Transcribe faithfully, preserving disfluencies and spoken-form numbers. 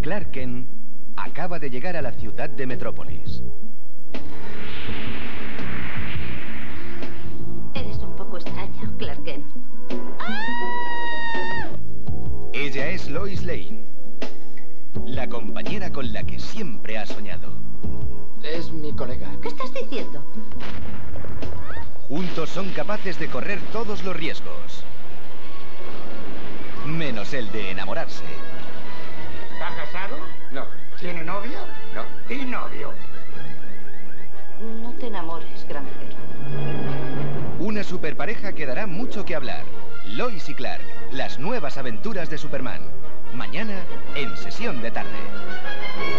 Clark Kent acaba de llegar a la ciudad de Metrópolis. Eres un poco extraño, Clark Kent. Ella es Lois Lane, la compañera con la que siempre ha soñado. Es mi colega. ¿Qué estás diciendo? Juntos son capaces de correr todos los riesgos, menos el de enamorarse. ¿Está casado? No. ¿Tiene novia? No. ¿Y novio? No te enamores, granjero. Una superpareja que dará mucho que hablar. Lois y Clark, las nuevas aventuras de Superman. Mañana, en Sesión de Tarde.